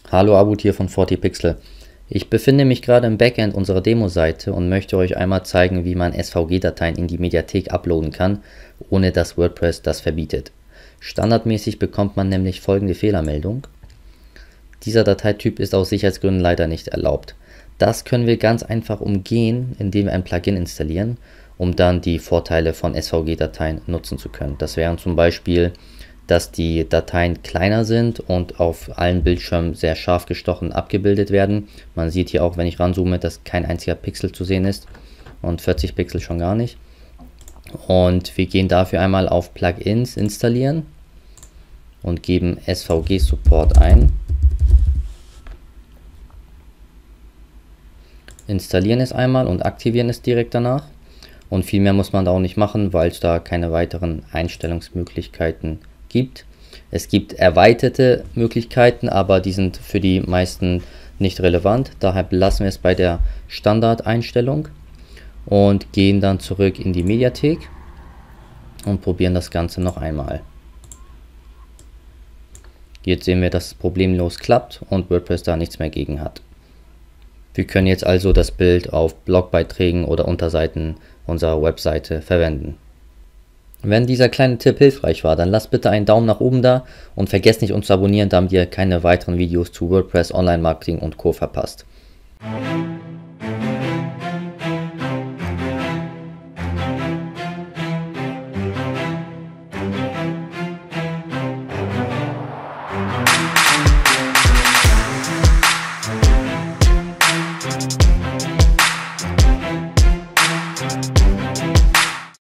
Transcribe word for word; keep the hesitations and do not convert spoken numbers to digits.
Hallo, Abud hier von forty Pixel. Ich befinde mich gerade im Backend unserer Demo-Seite und möchte euch einmal zeigen, wie man S V G-Dateien in die Mediathek uploaden kann, ohne dass WordPress das verbietet. Standardmäßig bekommt man nämlich folgende Fehlermeldung. Dieser Dateityp ist aus Sicherheitsgründen leider nicht erlaubt. Das können wir ganz einfach umgehen, indem wir ein Plugin installieren, um dann die Vorteile von S V G-Dateien nutzen zu können. Das wären zum Beispiel, dass die Dateien kleiner sind und auf allen Bildschirmen sehr scharf gestochen abgebildet werden. Man sieht hier auch, wenn ich ranzoome, dass kein einziger Pixel zu sehen ist und vierzig Pixel schon gar nicht. Und wir gehen dafür einmal auf Plugins installieren und geben S V G Support ein. Installieren es einmal und aktivieren es direkt danach. Und viel mehr muss man da auch nicht machen, weil es da keine weiteren Einstellungsmöglichkeiten gibt. Es gibt erweiterte Möglichkeiten, aber die sind für die meisten nicht relevant. Daher belassen wir es bei der Standardeinstellung und gehen dann zurück in die Mediathek und probieren das Ganze noch einmal. Jetzt sehen wir, dass es problemlos klappt und WordPress da nichts mehr gegen hat. Wir können jetzt also das Bild auf Blogbeiträgen oder Unterseiten unserer Webseite verwenden. Wenn dieser kleine Tipp hilfreich war, dann lasst bitte einen Daumen nach oben da und vergesst nicht uns zu abonnieren, damit ihr keine weiteren Videos zu WordPress, Online-Marketing und Co. verpasst.